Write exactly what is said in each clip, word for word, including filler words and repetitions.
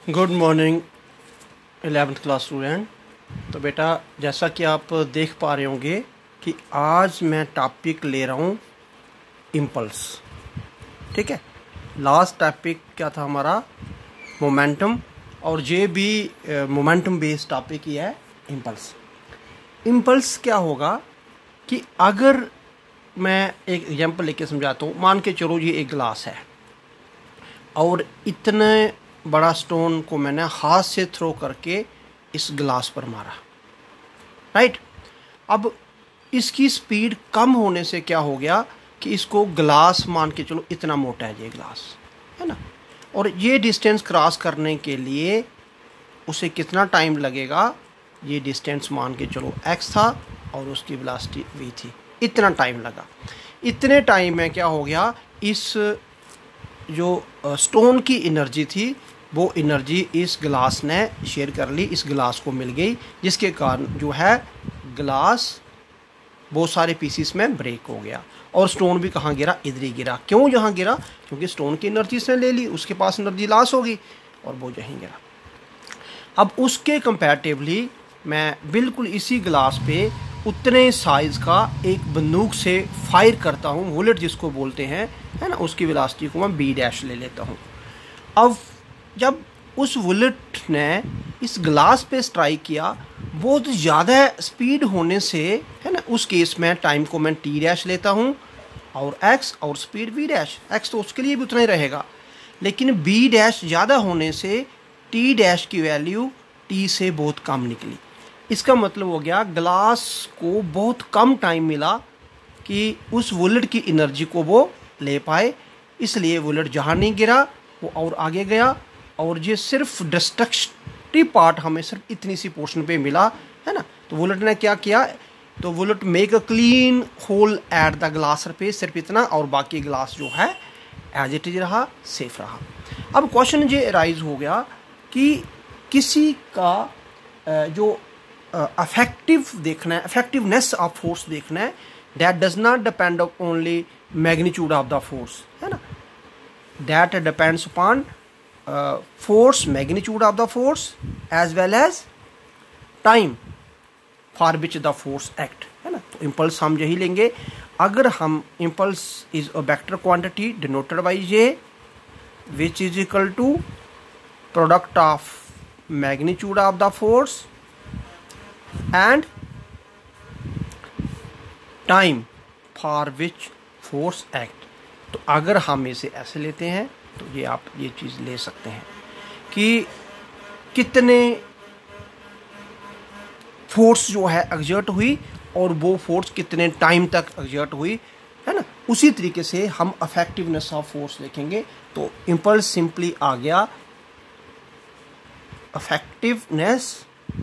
Good morning eleventh class student. तो बेटा, जैसा कि आप देख पा रहे होंगे कि आज मैं टॉपिक ले रहा हूँ इम्पल्स। ठीक है, लास्ट टॉपिक क्या था हमारा? मोमेंटम, और ये भी मोमेंटम बेस्ड टॉपिक ही है इम्पल्स। इम्पल्स क्या होगा कि अगर मैं एक एग्जांपल लेके समझाता हूँ। मान के चलो ये एक गिलास है और इतने बड़ा स्टोन को मैंने हाथ से थ्रो करके इस गिलास पर मारा, राइट। अब इसकी स्पीड कम होने से क्या हो गया कि इसको गिलास मान के चलो इतना मोटा है ये गिलास, है ना। और ये डिस्टेंस क्रॉस करने के लिए उसे कितना टाइम लगेगा? ये डिस्टेंस मान के चलो x था और उसकी वेलोसिटी v थी, इतना टाइम लगा। इतने टाइम में क्या हो गया, इस जो स्टोन की एनर्जी थी वो एनर्जी इस गिलास ने शेयर कर ली, इस गिलास को मिल गई, जिसके कारण जो है गिलास बहुत सारे पीसीस में ब्रेक हो गया और स्टोन भी कहाँ गिरा? इधर ही गिरा। क्यों यहाँ गिरा? क्योंकि स्टोन की एनर्जी इसने ले ली, उसके पास एनर्जी लॉस होगी और वो यहीं गिरा। अब उसके कंपैरेटिवली मैं बिल्कुल इसी गिलास पे उतने साइज़ का एक बंदूक से फायर करता हूँ, बुलेट जिसको बोलते हैं, है ना। उसकी वेलोसिटी को मैं बी डैश ले लेता हूँ। अब जब उस बुलेट ने इस ग्लास पे स्ट्राइक किया, बहुत ज़्यादा स्पीड होने से, है ना, उस केस में टाइम को मैं टी डैश लेता हूँ और एक्स और स्पीड बी डैश। एक्स तो उसके लिए भी उतना ही रहेगा, लेकिन बी डैश ज़्यादा होने से टी डैश की वैल्यू टी से बहुत कम निकली। इसका मतलब हो गया ग्लास को बहुत कम टाइम मिला कि उस बुलेट की एनर्जी को वो ले पाए, इसलिए बुलेट जहाँ नहीं गिरा वो और आगे गया और ये सिर्फ डिस्ट्रक्टिव पार्ट हमें सिर्फ इतनी सी पोर्शन पे मिला, है ना। तो बुलेट ने क्या किया? तो bullet make a clean hole at the glass surface, सिर्फ इतना, और बाकी ग्लास जो है एज इट इज रहा, सेफ रहा। अब क्वेश्चन ये राइज हो गया कि किसी का जो अफेक्टिव देखना है, अफेक्टिवनेस ऑफ फोर्स देखना है, that does not depend only magnitude of the force, है ना। That depends upon force, magnitude of the force as well as time for which the force act, है ना। तो इम्पल्स हम यही लेंगे। अगर हम impulse is a vector quantity denoted by J which is equal to product of magnitude of the force and time for which force act. तो अगर हम इसे ऐसे लेते हैं तो ये आप ये चीज़ ले सकते हैं कि कितने फोर्स जो है एग्जर्ट हुई और वो फोर्स कितने टाइम तक एग्जर्ट हुई, है ना। उसी तरीके से हम अफेक्टिवनेस ऑफ फोर्स देखेंगे। तो इम्पल्स सिंपली आ गया अफेक्टिवनेस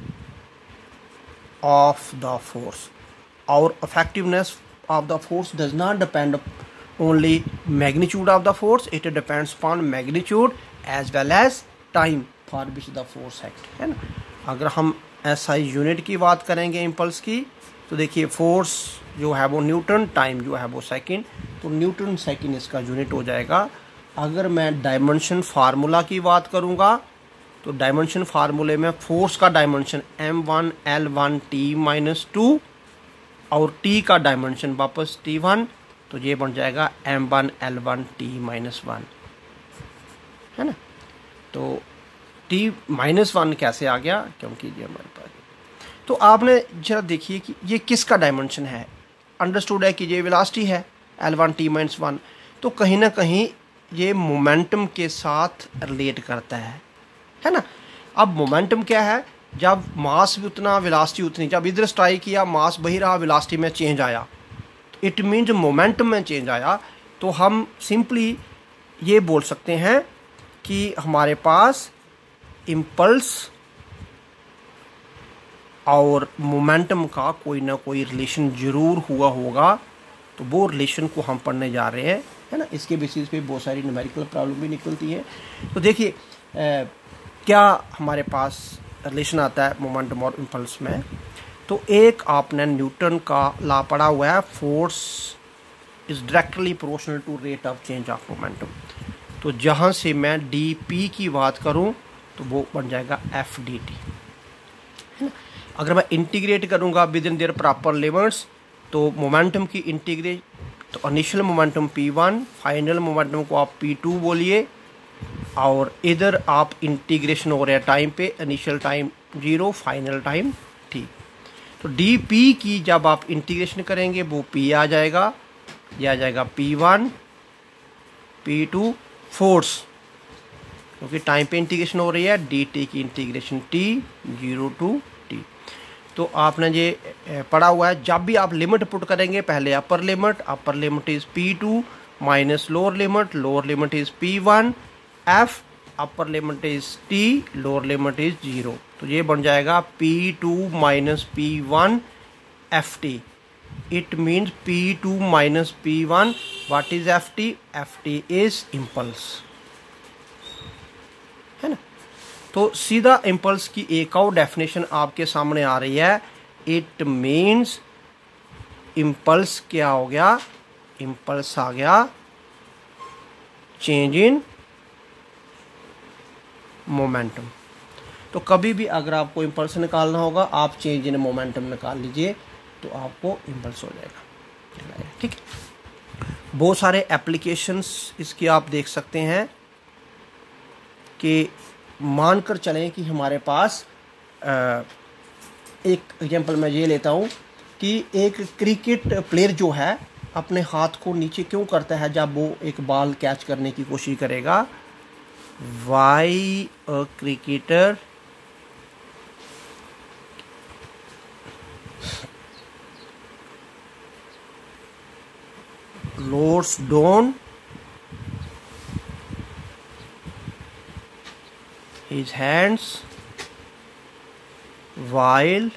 ऑफ द फोर्स, और effectiveness of the force does not depend only magnitude of the force, it depends upon magnitude as well as time for which the force act, है ना। अगर हम SI unit की बात करेंगे impulse की, तो देखिए फोर्स जो है वो न्यूटन, टाइम जो है वो सेकंड, तो न्यूटन सेकंड इसका यूनिट हो जाएगा। अगर मैं डायमेंशन फार्मूला की बात करूँगा तो डायमेंशन फार्मूले में फोर्स का dimension M one L one T minus two और t का डायमेंशन वापस टी वन, तो ये बन जाएगा M one L one T minus one, है ना। तो t माइनस वन कैसे आ गया? क्योंकि ये हमारे पास, तो आपने जरा देखिए कि ये किसका डायमेंशन है। अंडरस्टूड है कि ये वेलोसिटी है L one T minus one, तो कहीं ना कहीं ये मोमेंटम के साथ रिलेट करता है, है ना। अब मोमेंटम क्या है? जब मास भी उतना, वेलोसिटी उतनी। जब इधर स्ट्राइक किया मास वही रहा, वेलोसिटी में चेंज आया, इट मीन्स मोमेंटम में चेंज आया। तो हम सिंपली ये बोल सकते हैं कि हमारे पास इम्पल्स और मोमेंटम का कोई ना कोई रिलेशन ज़रूर हुआ होगा। तो वो रिलेशन को हम पढ़ने जा रहे हैं, है ना। इसके बेसिस पे बहुत सारी न्यूमेरिकल प्रॉब्लम भी निकलती है। तो देखिए क्या हमारे पास रिलेशन आता है मोमेंटम और इम्पल्स में। तो एक आपने न्यूटन का लॉ पढ़ा हुआ है, force is directly proportional to rate of change of momentum. तो जहाँ से मैं डी पी की बात करूँ तो वो बन जाएगा एफ डी टी, है ना। अगर मैं इंटीग्रेट करूँगा within their proper limits, तो मोमेंटम की इंटीग्रेट, तो initial momentum P one, final momentum को आप पी टू बोलिए, और इधर आप इंटीग्रेशन हो रहा है टाइम पे, initial time zero, final time T. तो डी पी की जब आप इंटीग्रेशन करेंगे वो पी आ जाएगा, यह आ जाएगा P one, P two, force क्योंकि टाइम पे इंटीग्रेशन हो रही है, डी टी की integration T, zero to T. तो आपने ये पढ़ा हुआ है, जब भी आप लिमिट पुट करेंगे पहले upper limit, upper limit is P two minus lower limit, lower limit is P one, F upper limit is T, lower limit is zero. तो ये बन जाएगा P two minus P one F T. It means P two minus P one, what is F T? F T is impulse, है ना। तो सीधा impulse की एक और डेफिनेशन आपके सामने आ रही है। इट मीन्स इम्पल्स क्या हो गया? इम्पल्स आ गया चेंज इन मोमेंटम। तो कभी भी अगर आपको इम्पल्स निकालना होगा, आप चेंज इन मोमेंटम निकाल लीजिए तो आपको इम्पल्स हो जाएगा, ठीक है। बहुत सारे एप्लीकेशंस इसकी आप देख सकते हैं कि मानकर चलें कि हमारे पास आ, एक एग्जांपल मैं ये लेता हूँ कि एक क्रिकेट प्लेयर जो है अपने हाथ को नीचे क्यों करता है जब वो एक बॉल कैच करने की कोशिश करेगा? Why a cricketer lowers down his hands while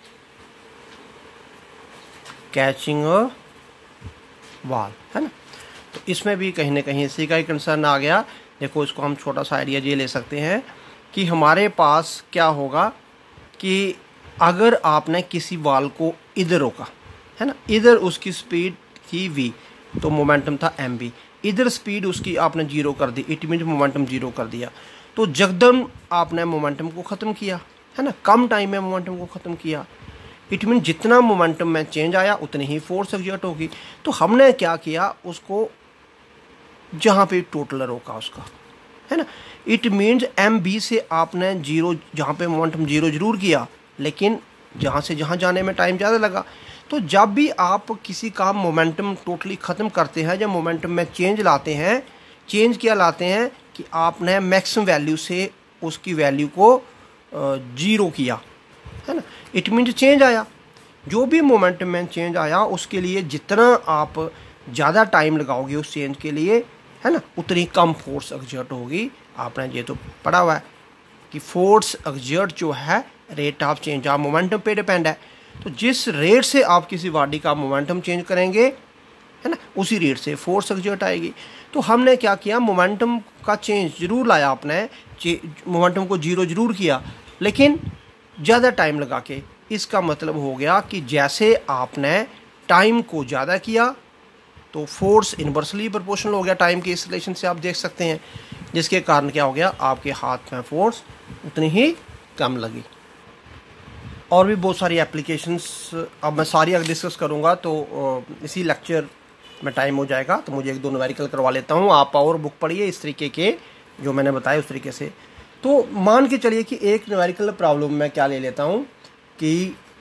catching a ball, है ना। तो इसमें भी कहीं ना कहीं इसी का ही कंसर्न आ गया। देखो, इसको हम छोटा सा आइडिया ये ले सकते हैं कि हमारे पास क्या होगा कि अगर आपने किसी बॉल को इधर रोका, है ना, इधर उसकी स्पीड थी v, तो मोमेंटम था एम बी, इधर स्पीड उसकी आपने जीरो कर दी, इट मीन मोमेंटम जीरो कर दिया। तो जगदम आपने मोमेंटम को ख़त्म किया, है ना, कम टाइम में मोमेंटम को ख़त्म किया। इट मीन जितना मोमेंटम में चेंज आया उतनी ही फोर्स एक्सर्ट होगी। तो हमने क्या किया, उसको जहाँ पे टोटल रोका उसका, है ना। इट मीन्स एम बी से आपने जीरो, जहाँ पे मोमेंटम जीरो जरूर किया, लेकिन जहाँ से जहाँ जाने में टाइम ज़्यादा लगा। तो जब भी आप किसी का मोमेंटम टोटली ख़त्म करते हैं, जब मोमेंटम में चेंज लाते हैं, चेंज क्या लाते हैं कि आपने मैक्सिमम वैल्यू से उसकी वैल्यू को जीरो किया, है ना। इट मीन्स चेंज आया, जो भी मोमेंटम में चेंज आया उसके लिए जितना आप ज़्यादा टाइम लगाओगे उस चेंज के लिए, है ना, उतनी कम फोर्स एक्सर्ट होगी। आपने ये तो पढ़ा हुआ है कि फोर्स एक्सर्ट जो है rate of change of momentum पे डिपेंड है। तो जिस रेट से आप किसी बॉडी का मोमेंटम चेंज करेंगे, है ना, उसी रेट से फोर्स एक्सर्ट आएगी। तो हमने क्या किया, मोमेंटम का चेंज ज़रूर लाया आपने, मोमेंटम को जीरो ज़रूर किया, लेकिन ज़्यादा टाइम लगा के। इसका मतलब हो गया कि जैसे आपने टाइम को ज़्यादा किया तो फोर्स इन्वर्सली प्रोपोर्शनल हो गया टाइम के इस रिलेशन से, आप देख सकते हैं, जिसके कारण क्या हो गया, आपके हाथ में फोर्स उतनी ही कम लगी। और भी बहुत सारी एप्लीकेशंस, अब मैं सारी अगर डिस्कस करूँगा तो इसी लेक्चर में टाइम हो जाएगा, तो मुझे एक दो न्यूमेरिकल करवा लेता हूँ। आप और बुक पढ़िए इस तरीके के जो मैंने बताया उस तरीके से। तो मान के चलिए कि एक न्यूमेरिकल प्रॉब्लम मैं क्या ले लेता हूँ कि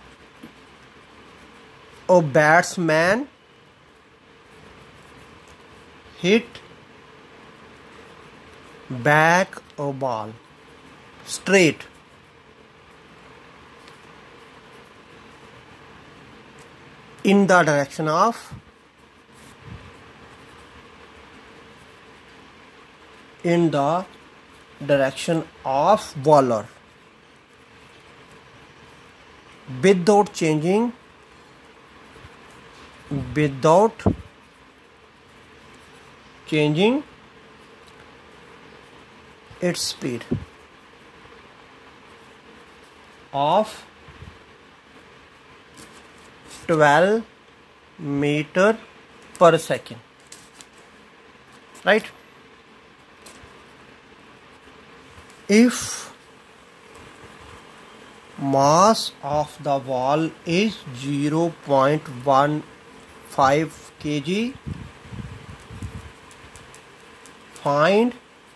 a batsman hit back a ball straight in the direction of in the direction of bowler without changing without changing its speed of twelve meter per second, right? If mass of the wall is zero point one five kilograms, find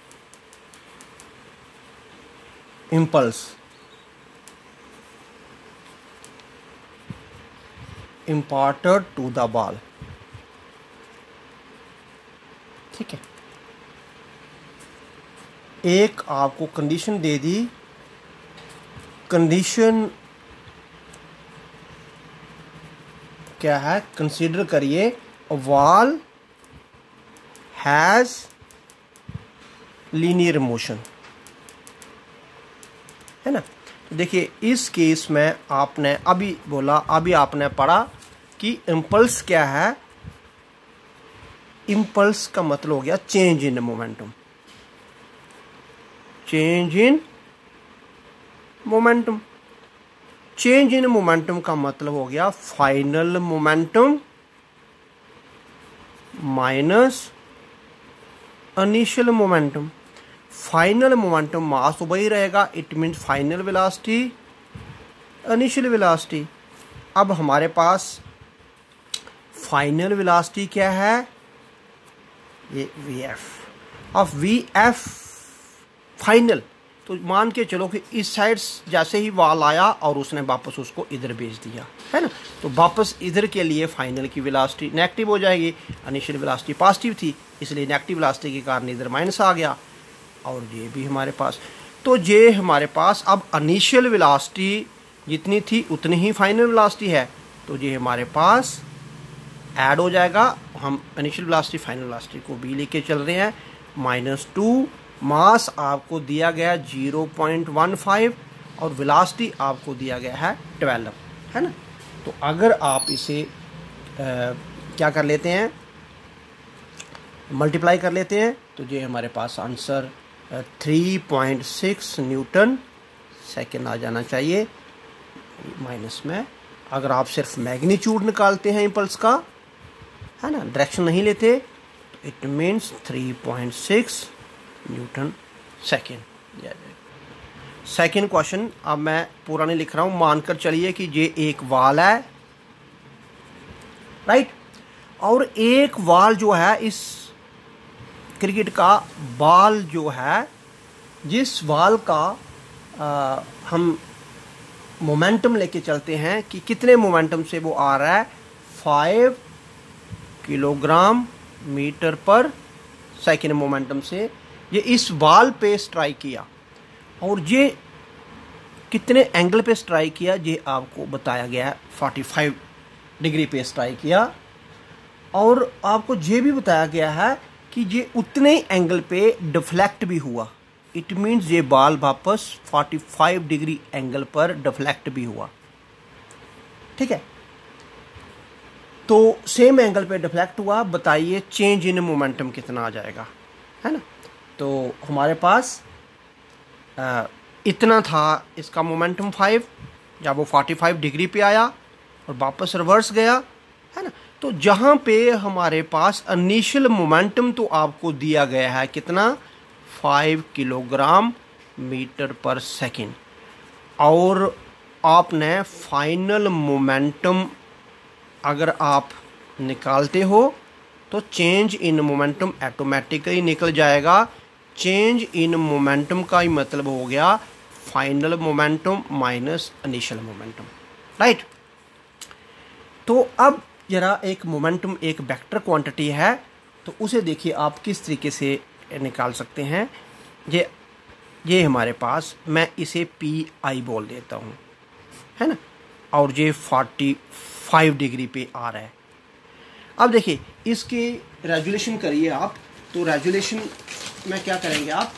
impulse imparted to the ball। ठीक है, एक आपको condition दे दी, condition क्या है, consider करिए wall has linear motion, है ना। तो देखिए इस केस में आपने अभी बोला, अभी आपने पढ़ा कि इम्पल्स क्या है। इम्पल्स का मतलब हो गया change in momentum, change in momentum. Change in momentum का मतलब हो गया final momentum minus initial momentum. Final momentum mass तो वही रहेगा, it means final velocity initial velocity. अब हमारे पास फाइनल वेलोसिटी क्या है, ये वी एफ। अब वी एफ फाइनल, तो मान के चलो कि इस साइड जैसे ही वाल आया और उसने वापस उसको इधर भेज दिया, है ना, तो वापस इधर के लिए फाइनल की वेलोसिटी नेगेटिव हो जाएगी। इनिशियल वेलोसिटी पॉजिटिव थी, इसलिए नेगेटिव वेलोसिटी के कारण इधर माइनस आ गया, और ये भी हमारे पास। तो ये हमारे पास अब इनिशियल वेलोसिटी जितनी थी उतनी ही फाइनल वेलोसिटी है, तो ये हमारे पास ऐड हो जाएगा। हम इनिशियल वेलोसिटी फाइनल वेलोसिटी को भी लेके चल रहे हैं, माइनस टू। मास आपको दिया गया ज़ीरो पॉइंट वन फाइव और वेलोसिटी आपको दिया गया है ट्वेल्व, है ना। तो अगर आप इसे आ, क्या कर लेते हैं, मल्टीप्लाई कर लेते हैं, तो ये हमारे पास answer three point six newton second आ जाना चाहिए माइनस में। अगर आप सिर्फ मैग्नीट्यूड निकालते हैं इम्पल्स का, है ना, डायरेक्शन नहीं लेते, तो it means three point six newton second. Second question अब मैं पूरा नहीं लिख रहा हूं, मानकर चलिए कि ये एक वाल है, राइट, और एक वाल जो है इस क्रिकेट का बॉल जो है, जिस वाल का आ, हम मोमेंटम लेके चलते हैं कि कितने मोमेंटम से वो आ रहा है, five kilogram metre per second momentum से ये इस बॉल पे स्ट्राइक किया, और ये कितने एंगल पे स्ट्राइक किया ये आपको बताया गया है, पैंतालीस डिग्री पे स्ट्राइक किया, और आपको ये भी बताया गया है कि ये उतने एंगल पे डिफ्लेक्ट भी हुआ। इट मीन्स ये बॉल वापस पैंतालीस डिग्री एंगल पर डिफ्लेक्ट भी हुआ, ठीक है। तो सेम एंगल पे डिफ्लेक्ट हुआ, बताइए चेंज इन मोमेंटम कितना आ जाएगा, है ना। तो हमारे पास आ, इतना था इसका मोमेंटम फाइव, जब वो पैंतालीस डिग्री पे आया और वापस रिवर्स गया, है ना। तो जहाँ पे हमारे पास इनिशियल मोमेंटम तो आपको दिया गया है कितना, five kilogram metre per second, और आपने फाइनल मोमेंटम अगर आप निकालते हो तो चेंज इन मोमेंटम ऑटोमेटिकली निकल जाएगा। चेंज इन मोमेंटम का ही मतलब हो गया final momentum minus initial momentum, right. तो अब जरा एक मोमेंटम एक वेक्टर क्वांटिटी है, तो उसे देखिए आप किस तरीके से निकाल सकते हैं। ये ये हमारे पास, मैं इसे पी आई बोल देता हूँ, है ना, और ये पैंतालीस डिग्री पे आ रहा है। अब देखिए इसकी रेजुलेशन करिए आप, तो रेजुलेशन में क्या करेंगे आप,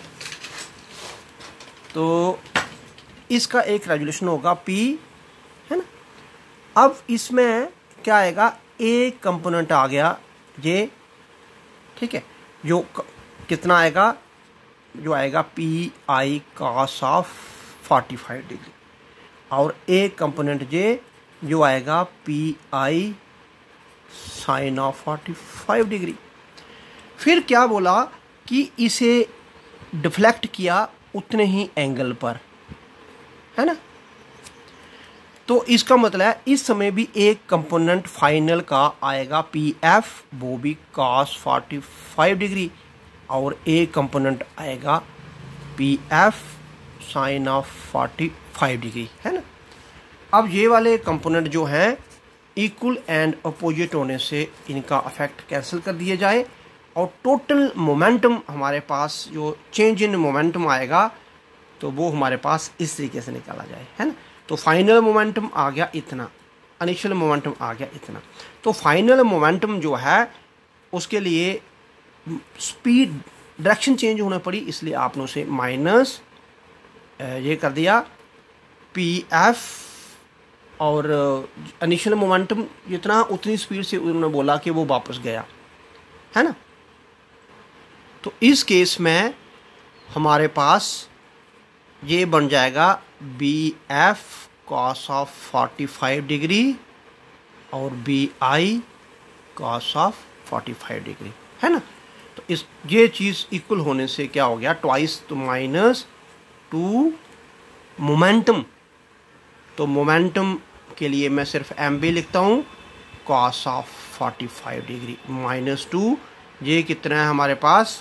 तो इसका एक रेजुलेशन होगा पी, है ना। अब इसमें क्या आएगा, एक कंपोनेंट आ गया ये, ठीक है, जो कितना आएगा, जो आएगा P I cos of forty five degree, और एक कंपोनेंट जे जो आएगा P I sine of forty five degree. फिर क्या बोला कि इसे डिफ्लेक्ट किया उतने ही एंगल पर, है ना। तो इसका मतलब है इस समय भी एक कंपोनेंट फाइनल का आएगा पी एफ, वो भी कॉस फोर्टी फाइव डिग्री, और एक कंपोनेंट आएगा P F sine of forty five degree, है ना। अब ये वाले कंपोनेंट जो हैं इक्वल एंड अपोजिट होने से इनका इफेक्ट कैंसिल कर दिया जाए, और टोटल मोमेंटम हमारे पास जो चेंज इन मोमेंटम आएगा तो वो हमारे पास इस तरीके से निकाला जाए, है ना। तो फाइनल मोमेंटम आ गया इतना, इनिशियल मोमेंटम आ गया इतना। तो फाइनल मोमेंटम जो है उसके लिए स्पीड डायरेक्शन चेंज होना पड़ी, इसलिए आपने उसे माइनस ये कर दिया पी एफ, और इनिशियल मोमेंटम जितना उतनी स्पीड से उन्होंने बोला कि वो वापस गया, है ना। तो इस केस में हमारे पास ये बन जाएगा B F cos of forty five degree और B I cos of forty five degree, है ना। तो इस ये चीज़ इक्वल होने से क्या हो गया, ट्वाइस, तो माइनस टू मोमेंटम। तो मोमेंटम के लिए मैं सिर्फ एम बी लिखता हूँ, cos of forty five degree minus two, ये कितना है हमारे पास,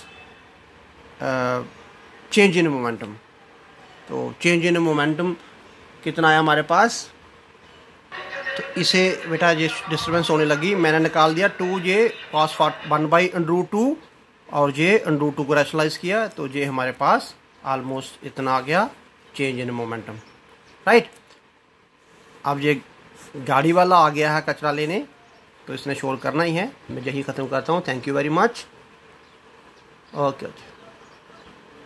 चेंज इन मोमेंटम। तो चेंज इन मोमेंटम कितना है हमारे पास, तो इसे बेटा ये डिस्टर्बेंस होने लगी, मैंने निकाल दिया two J cos one by under two, और ये अंडर टू को रैशनलाइज किया, तो ये हमारे पास ऑलमोस्ट इतना आ गया चेंज इन मोमेंटम, राइट। अब ये गाड़ी वाला आ गया है कचरा लेने, तो इसने शोर करना ही है। मैं यही ख़त्म करता हूँ। Thank you very much. Okay okay.